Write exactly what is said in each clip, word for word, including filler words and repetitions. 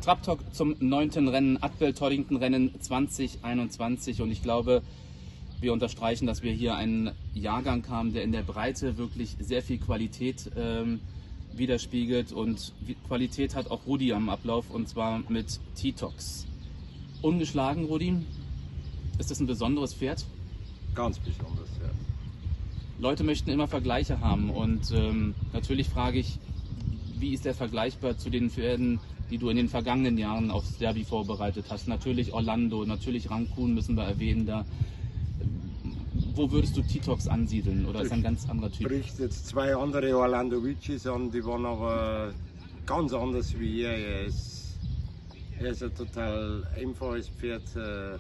Trabzon zum neunten Rennen, Adwell-Toddington-Rennen zwanzig einundzwanzig. Und ich glaube, wir unterstreichen, dass wir hier einen Jahrgang haben, der in der Breite wirklich sehr viel Qualität ähm, widerspiegelt. Und Qualität hat auch Rudi am Ablauf, und zwar mit T-Tox. Ungeschlagen, Rudi. Ist das ein besonderes Pferd? Ganz besonders, ja. Leute möchten immer Vergleiche haben, und ähm, natürlich frage ich, wie ist der vergleichbar zu den Pferden, die du in den vergangenen Jahren aufs Derby vorbereitet hast? Natürlich Orlando, natürlich Rancun müssen wir erwähnen da. Wo würdest du T-Tox ansiedeln, oder ist er ein ganz anderer Typ? Spricht jetzt zwei andere Orlando Vicis an, die waren aber ganz anders wie er. Er ist, er ist ein total einfaches Pferd, äh,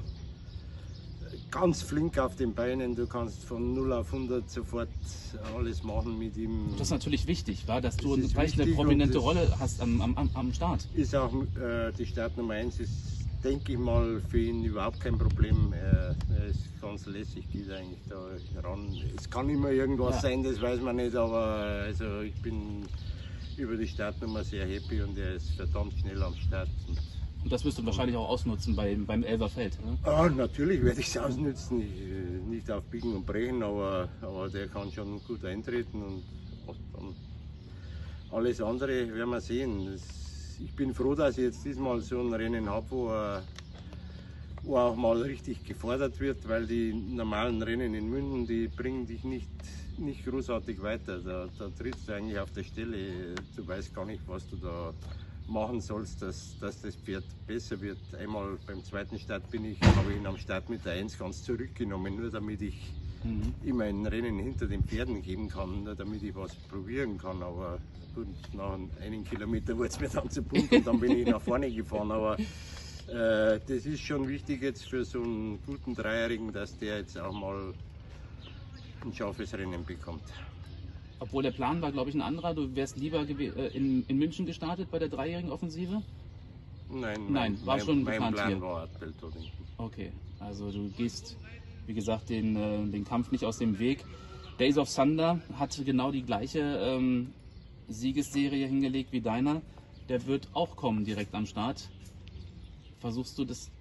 ganz flink auf den Beinen. Du kannst von null auf hundert sofort alles machen mit ihm. Das ist natürlich wichtig, wa? Dass du Das ist eine wichtig, prominente und Rolle hast am, am, am Start. Ist auch äh, die Startnummer eins, ist, denke ich mal, für ihn überhaupt kein Problem. Er, er ist ganz lässig, geht eigentlich da ran. Es kann immer irgendwas Ja. sein, das weiß man nicht, aber also ich bin über die Startnummer sehr happy, und er ist verdammt schnell am Start. Und Und das wirst du wahrscheinlich auch ausnutzen bei, beim Elverfeld. Ne? ah, natürlich werde ich es ausnutzen, ich, nicht auf Biegen und Brechen, aber, aber der kann schon gut eintreten, und dann alles andere werden wir sehen. Das, ich bin froh, dass ich jetzt diesmal so ein Rennen habe, wo, er- wo auch mal richtig gefordert wird, weil die normalen Rennen in München, die bringen dich nicht, nicht großartig weiter. Da, da trittst du eigentlich auf der Stelle, du weißt gar nicht, was du da machen sollst, dass, dass das Pferd besser wird. Einmal beim zweiten Start bin ich, habe ich ihn am Start mit der eins ganz zurückgenommen, nur damit ich Mhm. immer ein Rennen hinter den Pferden geben kann, nur damit ich was probieren kann. Aber gut, nach einem Kilometer wurde es mir dann zu bunt, und dann bin ich nach vorne gefahren. Aber äh, das ist schon wichtig jetzt für so einen guten Dreijährigen, dass der jetzt auch mal ein scharfes Rennen bekommt. Obwohl der Plan war, glaube ich, ein anderer. Du wärst lieber gew- äh, in, in München gestartet bei der dreijährigen Offensive? Nein, Nein, mein, war mein, schon mein geplant Plan hier. war Adwell-Toddington. Okay, also du gehst, wie gesagt, den, äh, den Kampf nicht aus dem Weg. Days of Thunder hat genau die gleiche ähm, Siegesserie hingelegt wie deiner. Der wird auch kommen direkt am Start. Versuchst du das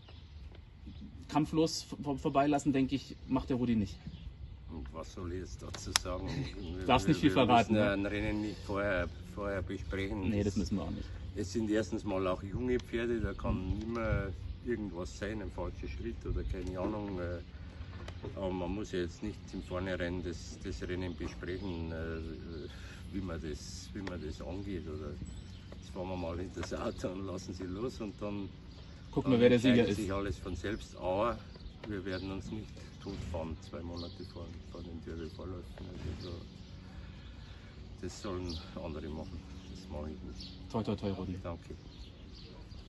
kampflos vor, vorbeilassen, denke ich, macht der Rudi nicht. Und was soll ich jetzt dazu sagen? Wir- Darfst nicht viel wir verraten, müssen ne? ein Rennen nicht vorher, vorher besprechen. Nee, das müssen wir auch nicht. Es sind erstens mal auch junge Pferde, da kann immer irgendwas sein, ein falscher Schritt oder keine Ahnung. äh, Aber man muss ja jetzt nicht im Vornherein das, das Rennen besprechen, äh, wie man das, wie man das angeht. Oder jetzt fahren wir mal hinter das Auto und lassen sie los, und dann, Gucken dann wir, wer der Sieger entscheidet ist. sich alles von selbst. Aber wir werden uns nicht totfahren, zwei Monate vor, vor den Derby-Vorläufen. Also, das sollen andere machen, das mache ich nicht. Toi, toi, toi, Rudi. Danke.